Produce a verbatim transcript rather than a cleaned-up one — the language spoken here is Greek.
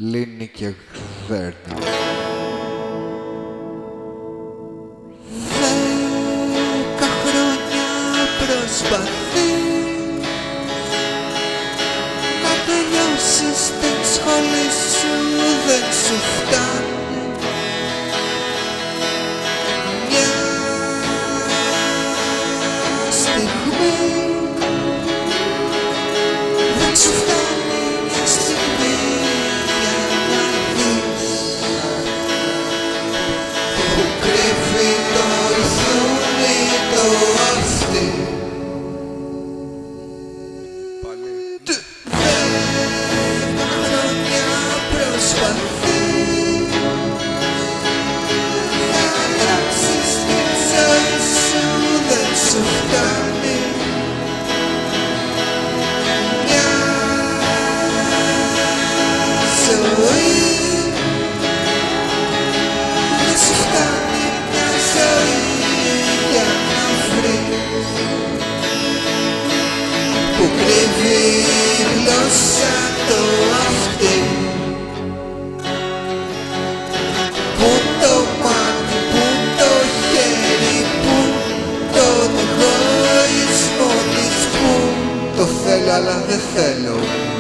λύνει και γδέρνει. Δέκα χρόνια προσπαθεί να τελειώσεις την σχολή σου, δεν σου φτάνει. Μια στιγμή δεν σου φτάνει, μια στιγμή για να δεις που κρύβει το ρουθούνι το αυτή. Δέκα χρόνια προσπαθεί να αλλάξεις την ζωή σου, δεν σου φτάνει. Μια ζωή δεν σου φτάνει, μια ζωή για να βρεις που κρύβει η γλώσσα το αυτή. Πού το μάτι, πού το χέρι, πού τον εγωισμό της, πού το θέλω αλλά δεν θέλω.